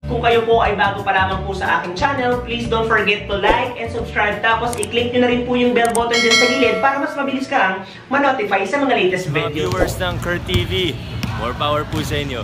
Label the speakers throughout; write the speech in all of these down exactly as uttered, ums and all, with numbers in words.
Speaker 1: Kung kayo po ay bago pa lamang po sa aking channel, please don't forget to like and subscribe. Tapos i-click nyo na rin po yung bell button dyan sa gilid para mas mabilis kang ma-notify sa mga latest
Speaker 2: Mga
Speaker 1: video.
Speaker 2: viewers ng Kurt T V, more power po sa inyo.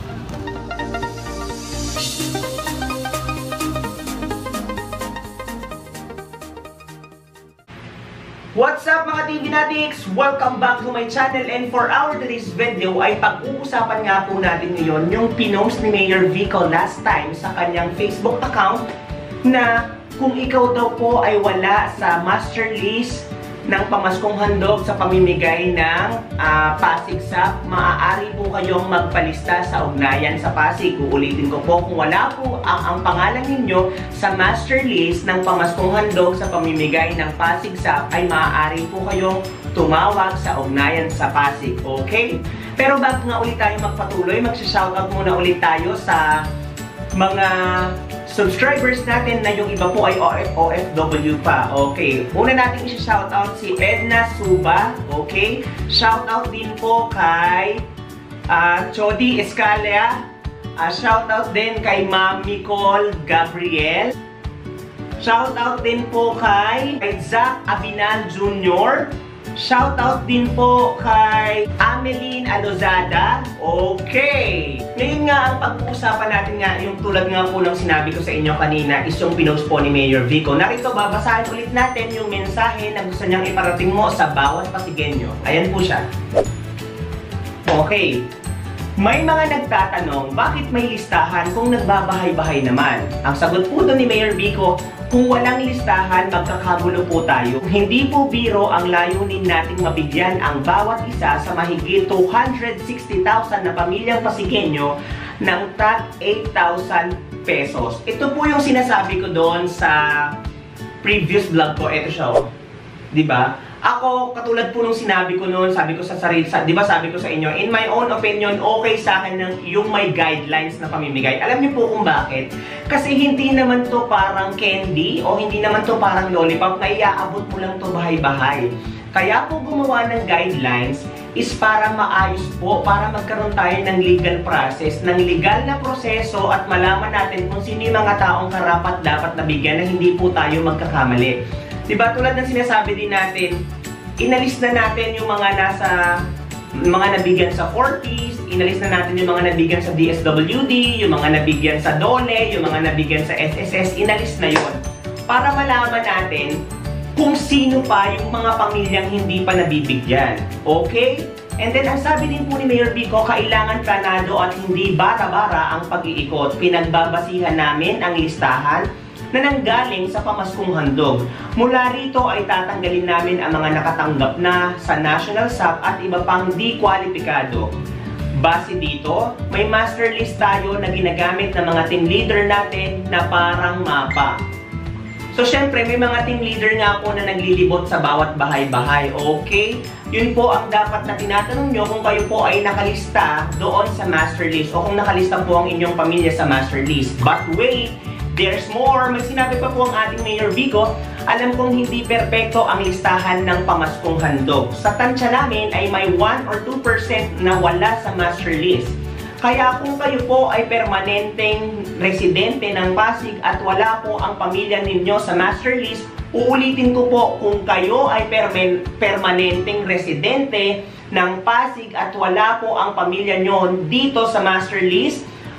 Speaker 1: What's up mga T V Natics? Welcome back to my channel, and for our today's video ay pag-uusapan nga po natin ngayon yung pinost ni Mayor Vico last time sa kanyang Facebook account na kung ikaw daw po ay wala sa master list ng pamaskong handog sa pamimigay ng uh, Pasig S A P, maaari po kayong magpalista sa ugnayan sa Pasig. Uulitin ko po, kung wala po ang, ang pangalan ninyo sa master list ng pamaskong handog sa pamimigay ng Pasig S A P, ay maaari po kayong tumawag sa ugnayan sa Pasig. Okay? Pero bago nga ulit tayo magpatuloy, magsha-shoutout muna ulit tayo sa mga subscribers natin na yung iba po ay O F W pa. Okay. Una natin i-shoutout si Edna Suba. Okay. Shoutout din po kay uh, Chody Escalia. Uh, shoutout din kay Ma'am Nicole Gabriel. Shoutout din po kay Zach Abinal Junior Shoutout din po kay Ameline Alozada. Okay! Ngayon nga, ang pag-uusapan natin nga, yung tulad nga po ng sinabi ko sa inyo kanina, is yung pinost po ni Mayor Vico. Narito, babasahin ulit natin yung mensahe na gusto niyang iparating mo sa bawat Pasigenyo. Ayan po siya. Okay. May mga nagtatanong, bakit may listahan kung nagbabahay-bahay naman? Ang sagot po doon ni Mayor Vico, kung walang listahan, magkakagulo po tayo. Hindi po biro ang layunin nating mabigyan ang bawat isa sa mahigit two hundred sixty thousand na pamilyang Pasigenyo ng tag eight thousand pesos. Ito po yung sinasabi ko doon sa previous vlog ko. Ito siya, oh. Diba? Ako, katulad po nung sinabi ko noon, sabi ko sa sarili, sa, di ba sabi ko sa inyo, in my own opinion, okay sa akin ng yung may guidelines na pamimigay. Alam niyo po kung bakit? Kasi hindi naman to parang candy o hindi naman to parang lollipop na iaabot mo lang to bahay-bahay. Kaya po gumawa ng guidelines is para maayos po, para magkaroon tayo ng legal process, ng legal na proseso at malaman natin kung sino yung mga taong karapat dapat nabigyan na hindi po tayo magkakamali. Diba, tulad ng sinasabi din natin, inalis na natin yung mga nasa, mga nabigyan sa forties, inalis na natin yung mga nabigyan sa D S W D, yung mga nabigyan sa DOLE, yung mga nabigyan sa S S S, inalis na yon para malaman natin kung sino pa yung mga pamilyang hindi pa nabibigyan. Okay? And then, ang sabi din po ni Mayor Vico, kailangan planado at hindi bara-bara ang pag-iikot. Pinagbabasihan namin ang listahan na nanggaling sa pamaskong handog. Mula rito ay tatanggalin namin ang mga nakatanggap na sa National S A P at iba pang di kwalipikado. Base dito, may master list tayo na ginagamit ng mga team leader natin na parang mapa. So, syempre, may mga team leader nga po na naglilibot sa bawat bahay-bahay. Okay? Yun po ang dapat na tinatanong nyo kung kayo po ay nakalista doon sa master list o kung nakalista po ang inyong pamilya sa master list. But wait! There's more! May sinabi pa po ang ating Mayor Vico, alam kong hindi perpekto ang listahan ng pamaskong handog. Sa tansya namin ay may one or two percent na wala sa master list. Kaya kung kayo po ay permanenteng residente ng Pasig at wala po ang pamilya ninyo sa master list, uulitin ko po, kung kayo ay perman permanenteng residente ng Pasig at wala po ang pamilya nyo dito sa master list,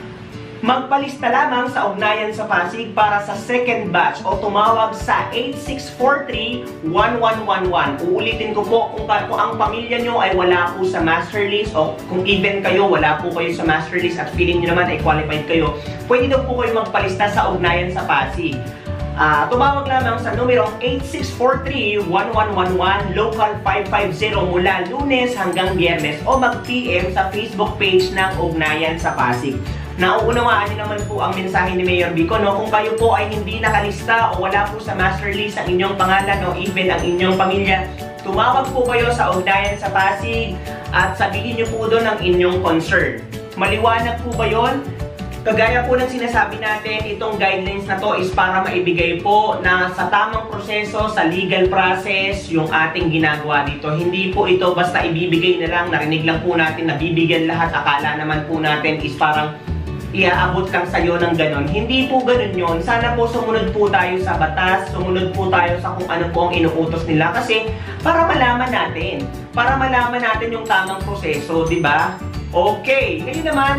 Speaker 1: magpalista lamang sa ugnayan sa Pasig para sa second batch o tumawag sa eight six four three, one one one one. Uulitin ko po, kung, kung ang pamilya nyo ay wala po sa master list o kung even kayo wala po kayo sa master list at feeling nyo naman ay qualified kayo, pwede daw po kayo magpalista sa ugnayan sa Pasig. Uh, tumawag lamang sa numerong eight six four three, one one one one, local five five zero mula Lunes hanggang Biyernes o mag-P M sa Facebook page ng Ugnayan sa Pasig. Nauunawaan niyo naman po ang mensahe ni Mayor Vico, no? Kung kayo po ay hindi nakalista o wala po sa master list ang inyong pangalan o even ang inyong pamilya, tumawag po kayo sa Ugnayan sa Pasig at sabihin niyo po doon ang inyong concern. Maliwanag po ba yon? Kagaya po ng sinasabi natin, itong guidelines na to is para maibigay po na sa tamang proseso, sa legal process, yung ating ginagawa dito. Hindi po ito basta ibibigay na lang, narinig lang po natin na bibigyan lahat. Akala naman po natin is parang iaabot lang sa'yo ng ganon. Hindi po ganon yun. Sana po sumunod po tayo sa batas, sumunod po tayo sa kung ano po ang inuutos nila. Kasi para malaman natin, para malaman natin yung tamang proseso, di ba? Okay, ngayon naman,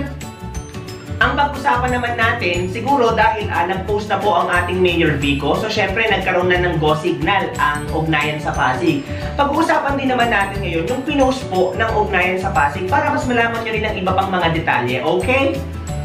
Speaker 1: ang pag-usapan naman natin, siguro dahil ah, nag-post na po ang ating Mayor Vico, so syempre nagkaroon na ng go signal ang ugnayan sa Pasig. Pag-uusapan din naman natin ngayon yung pinost po ng ugnayan sa Pasig para mas malaman nyo rin ang iba pang mga detalye, okay?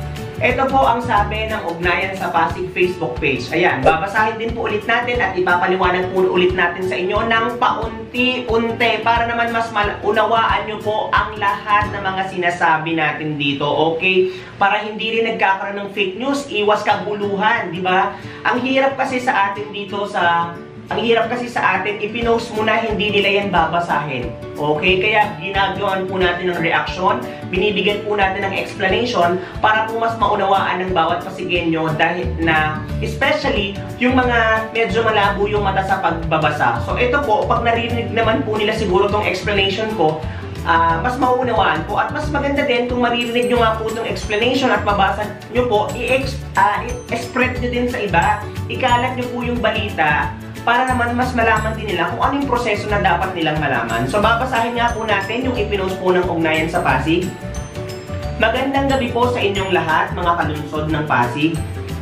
Speaker 1: Ito po ang sabi ng ugnayan sa Pasig Facebook page. Ayan, babasahin din po ulit natin at ipapaliwanag po ulit natin sa inyo ng paunti-unti para naman mas unawaan nyo po ang lahat ng mga sinasabi natin dito, okay? Para hindi rin nagkakaroon ng fake news, iwas kaguluhan, di ba? Ang hirap kasi sa atin dito sa... Ang hirap kasi sa atin, ipinost mo na hindi nila yan babasahin. Okay? Kaya ginagawan po natin ng reaction, binibigyan po natin ng explanation para po mas maunawaan ng bawat Pasigenyo dahil na, especially, yung mga medyo malabo yung mata sa pagbabasa. So ito po, pag narinig naman po nila siguro tong explanation ko, uh, mas mauunawaan po at mas maganda din kung maririnig nyo nga po itong explanation at mabasa nyo po, i-spread uh, nyo din sa iba, ikalat nyo po yung balita, para naman mas malaman din nila kung ano yung proseso na dapat nilang malaman. So babasahin nga po natin yung ipinost po ng ugnayan sa Pasig. Magandang gabi po sa inyong lahat, mga kalunsod ng Pasig.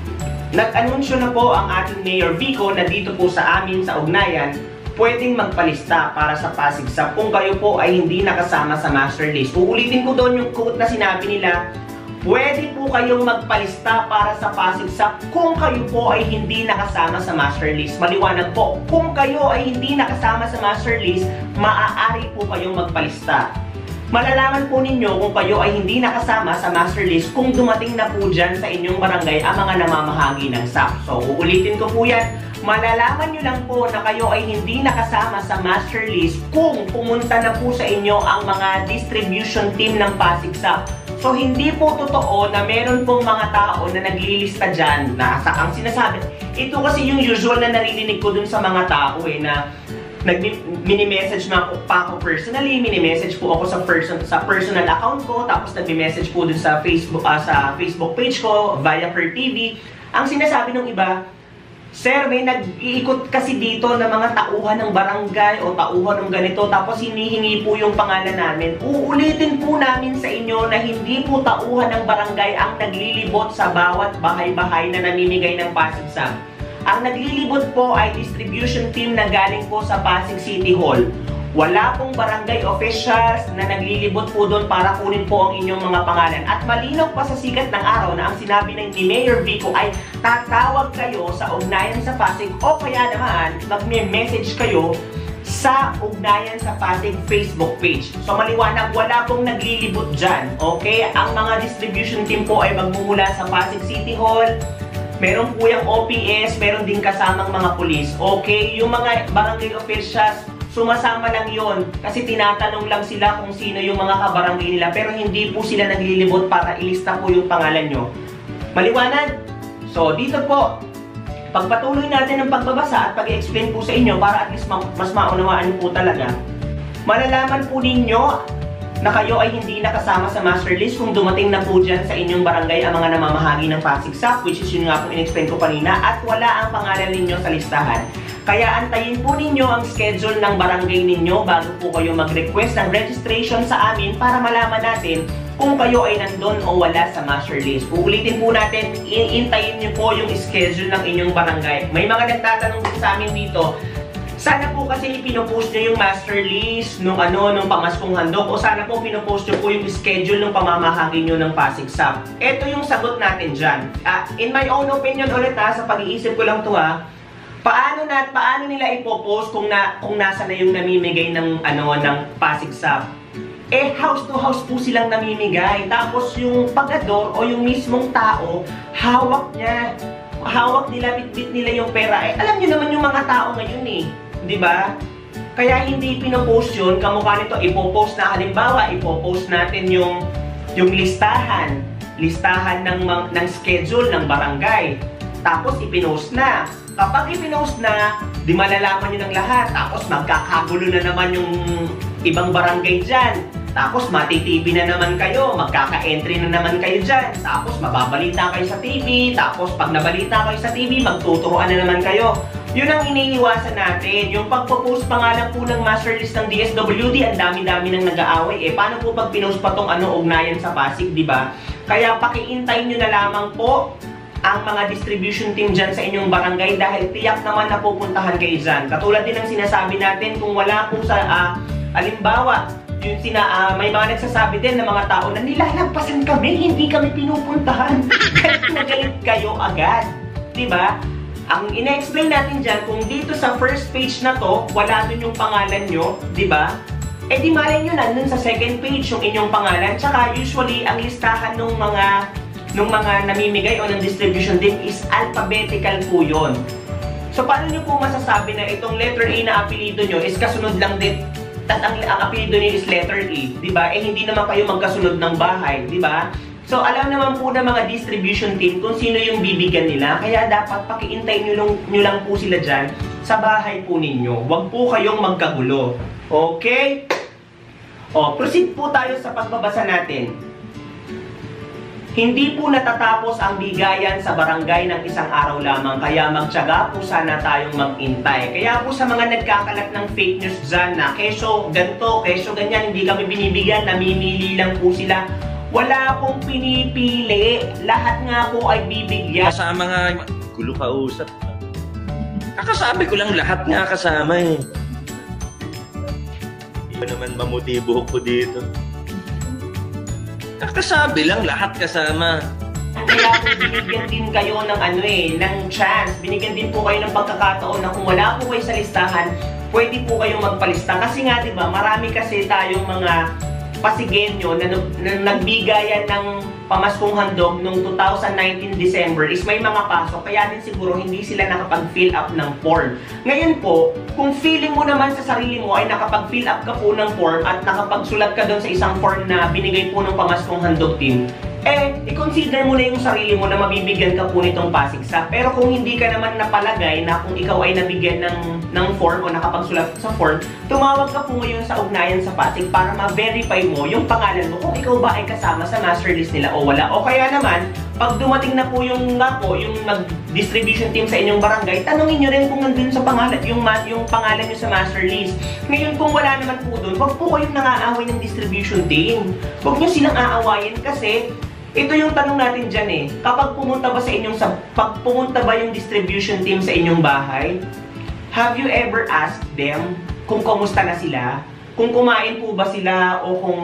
Speaker 1: Nag-anunsyo na po ang ating Mayor Vico na dito po sa amin sa ugnayan, pwedeng magpalista para sa Pasig S A P kung kayo po ay hindi nakasama sa master list. Uulitin ko doon yung quote na sinabi nila, pwede po kayong magpalista para sa Pasig S A P kung kayo po ay hindi nakasama sa master list. Maliwanag po, kung kayo ay hindi nakasama sa master list, maaari po kayong magpalista. Malalaman po ninyo kung kayo ay hindi nakasama sa master list kung dumating na po dyan sa inyong barangay ang mga namamahagi ng S A P. So, uulitin ko po yan. Malalaman nyo lang po na kayo ay hindi nakasama sa master list kung pumunta na po sa inyo ang mga distribution team ng Pasig S A P. So, hindi po totoo na meron pong mga tao na naglilista dyan na sa ang sinasabi. Ito kasi yung usual na naririnig ko dun sa mga tao eh, na nag-mini-message na pa ako personally, mini-message po ako sa person sa personal account ko, tapos nag-message po dun sa Facebook, uh, sa Facebook page ko, via Her T V. Ang sinasabi ng iba, sir, may nag-iikot kasi dito ng mga tauhan ng barangay o tauhan ng ganito tapos hinihingi po yung pangalan namin. Uulitin po namin sa inyo na hindi po tauhan ng barangay ang naglilibot sa bawat bahay-bahay na namimigay ng Pasig S A P. Ang naglilibot po ay distribution team na galing po sa Pasig City Hall. Wala pong barangay officials na naglilibot po doon para kunin po ang inyong mga pangalan. At malinaw pa sa sikat ng araw na ang sinabi ng ni Mayor Vico ay tatawag kayo sa ugnayan sa Pasig o kaya naman mag-message kayo sa ugnayan sa Pasig Facebook page. So maliwanag, wala pong naglilibot dyan. Okay? Ang mga distribution team po ay magmumula sa Pasig City Hall. Meron po yung O P S, meron din kasamang mga pulis. Okay? Yung mga barangay officials, sumasama lang yon kasi tinatanong lang sila kung sino yung mga kabarangay nila pero hindi po sila naglilibot para ilista po yung pangalan nyo. Maliwanag? So, dito po, pagpatuloy natin ng pagbabasa at pag-explain po sa inyo para at least ma mas maunawaan po talaga, malalaman po ninyo na kayo ay hindi nakasama sa master list kung dumating na po dyan sa inyong barangay ang mga namamahagi ng Pasig S A P, which is yun nga po in-explain ko kanina, at wala ang pangalan ninyo sa listahan. Kaya antayin po ninyo ang schedule ng barangay ninyo bago po kayo mag-request ng registration sa amin para malaman natin kung kayo ay nandun o wala sa master list. Uulitin po natin, iintayin nyo po yung schedule ng inyong barangay. May mga nagtatanong din sa amin dito, sana po kasi pinopost nyo yung master list nung ano, nung pamaskong handog o sana po pinopost nyo po yung schedule ng pamamahagi nyo ng Pasig S A P. Ito yung sagot natin dyan. Uh, in my own opinion ulit ha, sa pag-iisip ko lang to ha, paano na paano nila ipopost kung na kung nasa na yung namimigay ng ano ng Pasig S A P? Eh house to house po silang namimigay. Tapos yung pagador o yung mismong tao, hawak niya. Hawak nila, bitbit nila yung pera. Eh alam niyo naman yung mga tao ngayon eh, 'di ba? Kaya hindi pinopost yun, kamukha nito ipopost na halimbawa, ipopost natin yung yung listahan, listahan ng ng schedule ng barangay. Tapos ipinost na. Kapag ipinost na, di malalaman nyo ng lahat. Tapos magkakagulo na naman yung ibang barangay dyan. Tapos mati-T V na naman kayo, magkaka-entry na naman kayo dyan. Tapos mababalita kayo sa T V, tapos pag nabalita kayo sa T V, magtuturoan na naman kayo. Yun ang iniiwasan natin. Yung pagpo-post pa nga lang po ng master list ng D S W D, ang dami-dami nang nag-aaway. Eh, paano po pag pinost pa tong ano, ugnayan sa Pasig, di ba? Kaya pakiintay nyo na lamang po ang mga distribution team dyan sa inyong barangay dahil tiyak naman na pupuntahan kayo dyan. Katulad din ng sinasabi natin, kung wala po sa, uh, alimbawa, yung sina, uh, may mga nagsasabi din ng mga tao na nilalagpasan kami, hindi kami pinupuntahan. Galit na galit kayo agad. Diba? Ang ina-explain natin dyan, kung dito sa first page na to, wala dun yung pangalan nyo, diba? Eh di malay nyo nandun sa second page yung inyong pangalan. Tsaka usually, ang listahan ng mga, nung mga namimigay o ng distribution din is alphabetical po yun. So paano nyo po masasabi na itong letter A na apelido nyo is kasunod lang din at ang, ang apelido niyo is letter E, di ba? Eh hindi naman kayo magkasunod ng bahay, di ba? So alam naman po ng mga distribution team kung sino yung bibigyan nila, kaya dapat pakiintay niyo lang, niyo lang po sila diyan sa bahay po ninyo. Huwag po kayong magkagulo. Okay? O, proceed po tayo sa pagbabasa natin. Hindi po natatapos ang bigayan sa barangay ng isang araw lamang, kaya magtiyaga po sana tayong mag-intay. Kaya po sa mga nagkakalat ng fake news dyan na keso ganito, keso ganyan, hindi kami binibigyan, namimili lang po sila. Wala pong pinipili, lahat nga po ay bibigyan.
Speaker 3: Kasama nga, gulo ka usap. Kakasabi ko lang lahat nga kasama eh. Hindi naman mamutibo ko dito. Kakasabi lang, lahat kasama.
Speaker 1: Kaya po binigyan din kayo ng ano eh, ng chance. Binigyan din po kayo ng pagkakataon na kung wala po kayo sa listahan, pwede po kayong magpalista. Kasi nga diba, marami kasi tayong mga Pasigenyo na, na nagbigayan ng pamaskong handog noong two thousand nineteen December is may mga pasok, kaya din siguro hindi sila nakapag-fill up ng form. Ngayon po, kung feeling mo naman sa sarili mo ay nakapag-fill up ka po ng form at nakapagsulat ka doon sa isang form na binigay po ng pamaskong handog team, eh, i-consider mo na yung sarili mo na mabibigyan ka po nitong pasigsa. Pero kung hindi ka naman napalagay na kung ikaw ay nabigyan ng, ng form o nakapagsulat sa form, tumawag ka po ngayon sa ugnayan sa Pasig para ma-verify mo yung pangalan mo kung ikaw ba ay kasama sa master list nila o wala. O kaya naman, pag dumating na po yung nga po, yung mag-distribution team sa inyong barangay, tanongin nyo rin kung nandun sa pangalan, yung, yung pangalan nyo sa master list. Ngayon, kung wala naman po dun, wag po kayong nangaaway ng distribution team. Huwag nyo silang aawayin kasi ito yung tanong natin dyan eh. Kapag pumunta ba sa inyong, sa, pag pumunta ba yung distribution team sa inyong bahay, have you ever asked them kung kumusta na sila? Kung kumain po ba sila o kung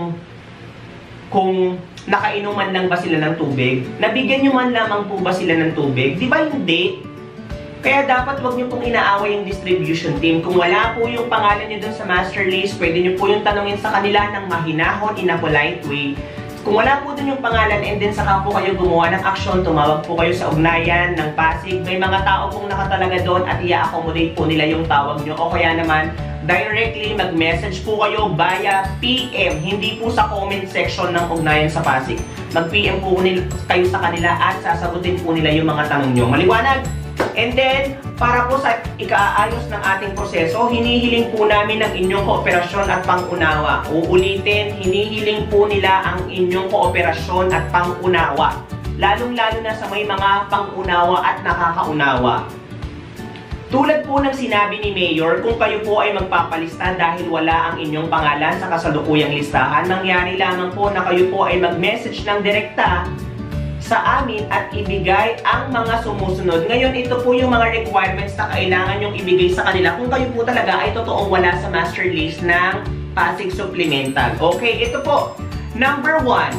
Speaker 1: kung nakainom man lang ba sila ng tubig? Nabigyan nyo man lamang po ba sila ng tubig? Di ba hindi? Kaya dapat wag nyo pong inaaway yung distribution team. Kung wala po yung pangalan nyo dun sa master list, pwede nyo po yung tanongin sa kanila ng mahinahon in a polite way. Kung wala po dun yung pangalan and then saka po kayo gumawa ng action, tumawag po kayo sa ugnayan ng Pasig. May mga tao pong nakatalaga doon at i-accommodate po nila yung tawag nyo. O kaya naman, directly mag-message po kayo via P M, hindi po sa comment section ng ugnayan sa Pasig. Mag-P M po kayo sa kanila at sasagutin po nila yung mga tanong nyo. Maliwanag? And then, para po sa ikaayos ng ating proseso, hinihiling po namin ang inyong kooperasyon at pangunawa. Uulitin, hinihiling po nila ang inyong kooperasyon at pangunawa. Lalong-lalo na sa may mga pangunawa at nakakaunawa. Tulad po ng sinabi ni Mayor, kung kayo po ay magpapalista dahil wala ang inyong pangalan sa kasalukuyang listahan, nangyari lamang po na kayo po ay mag-message ng direkta sa amin at ibigay ang mga sumusunod. Ngayon, ito po yung mga requirements na kailangan yung ibigay sa kanila kung kayo po talaga ay totoong wala sa master list ng Pasig Supplemental. Okay, ito po. Number one,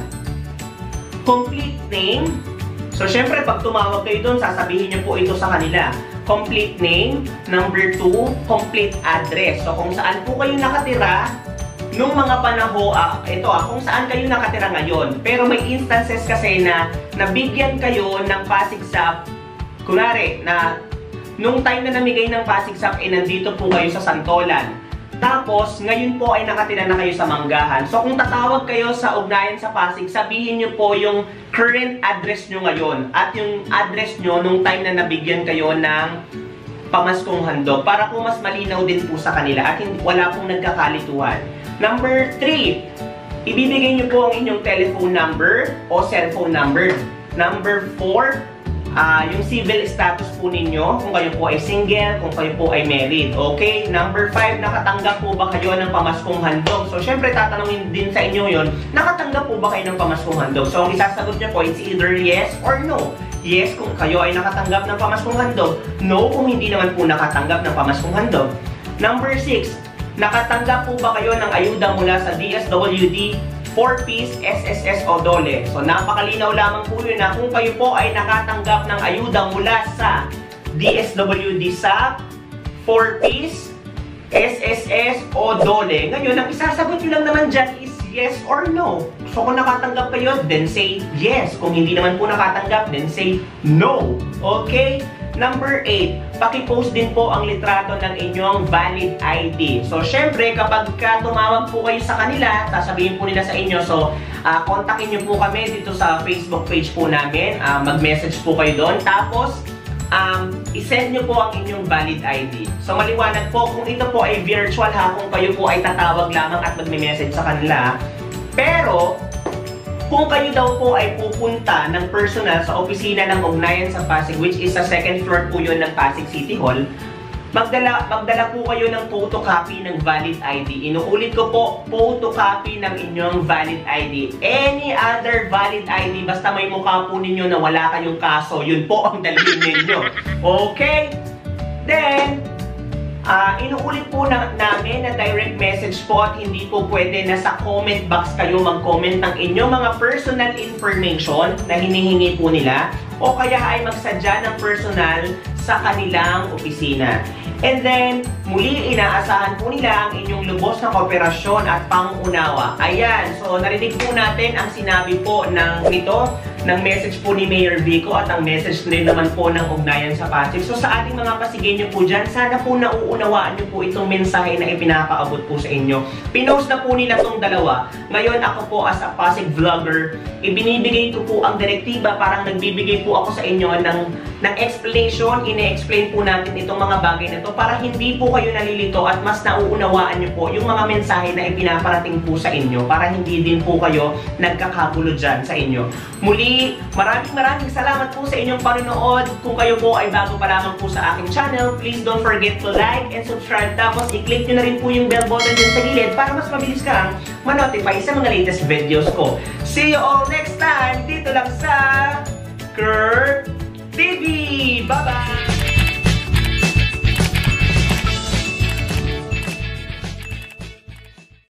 Speaker 1: complete name. So, syempre, pag tumawag kayo doon, sasabihin nyo po ito sa kanila. Complete name. Number two, complete address. So, kung saan po kayo nakatira, nung mga panahon, ah, ito ah, kung saan kayo nakatira ngayon. Pero may instances kasi na nabigyan kayo ng Pasigsap, kunwari, na nung time na namigay ng Pasigsap, eh nandito po kayo sa Santolan. Tapos, ngayon po ay nakatira na kayo sa Manggahan. So, kung tatawag kayo sa ugnayan sa Pasig, sabihin nyo po yung current address nyo ngayon at yung address nyo nung time na nabigyan kayo ng pamaskong handog para po mas malinaw din po sa kanila at wala pong nagkakalituhan. Number three, ibibigay nyo po ang inyong telephone number o cellphone number. Number four, Uh, yung civil status po ninyo, kung kayo po ay single, kung kayo po ay married. Okay? Number five, nakatanggap po ba kayo ng pamaskong handog? So, syempre, tatanungin din sa inyo yon, nakatanggap po ba kayo ng pamaskong handog? So, ang isasagot nyo po, it's either yes or no. Yes kung kayo ay nakatanggap ng pamaskong handog. No kung hindi naman po nakatanggap ng pamaskong handog. Number six, nakatanggap po ba kayo ng ayuda mula sa D S W D, four piece, S S S o Dole? So, napakalinaw lamang po yun na kung kayo po ay nakatanggap ng ayuda mula sa D S W D S A P, four piece, S S S o Dole. Ngayon, ang isasagot nyo lang naman dyan is yes or no. So, kung nakatanggap kayo, then say yes. Kung hindi naman po nakatanggap, then say no. Okay? Number eight, paki-post din po ang litrato ng inyong valid I D. So, syempre, kapag ka tumawag po kayo sa kanila, sasabihin po nila sa inyo, so, uh, kontakin nyo po kami dito sa Facebook page po namin. Uh, mag-message po kayo doon. Tapos, um, isend nyo po ang inyong valid I D. So, maliwanag po, kung ito po ay virtual ha, kung kayo po ay tatawag lamang at mag-message sa kanila. Pero, kung kayo daw po ay pupunta ng personal sa opisina ng Ugnayan sa Pasig, which is sa second floor po yun ng Pasig City Hall, magdala, magdala po kayo ng photocopy ng valid I D. Inuulit ko po, photocopy ng inyong valid I D. Any other valid I D, basta may mukha po ninyo na wala kayong kaso, yun po ang dalhin ninyo. Okay? Then, Uh, inuulit po na, namin na direct message po at hindi po pwede na sa comment box kayo mag-comment ng inyong mga personal information na hinihingi po nila o kaya ay magsadya ng personal sa kanilang opisina. And then, muli inaasahan po nila ang inyong lubos na kooperasyon at pangunawa. Ayan, so narinig po natin ang sinabi po ng nito, ng message po ni Mayor Vico at ang message rin naman po ng Ugnayan sa Pasig. So sa ating mga Pasigenyo po dyan, sana po nauunawaan nyo po itong mensahe na ipinapaabot po sa inyo. Pinost na po nila itong dalawa. Ngayon ako po as a Pasig vlogger, ibinibigay ko po ang direktiba, parang nagbibigay po ako sa inyo ng, ng explanation, ine-explain po natin itong mga bagay na ito para hindi po kayo nalilito at mas nauunawaan nyo po yung mga mensahe na ipinaparating po sa inyo para hindi din po kayo nagkakagulo dyan sa inyo. Muli, maraming maraming salamat po sa inyong panonood. Kung kayo po ay bago pa lamang po sa aking channel, please don't forget to like and subscribe. Tapos i-click nyo na rin po yung bell button dyan sa gilid para mas mabilis kang ma-notify sa mga latest videos ko. See you all next time dito lang sa Kurt T V. Bye-bye!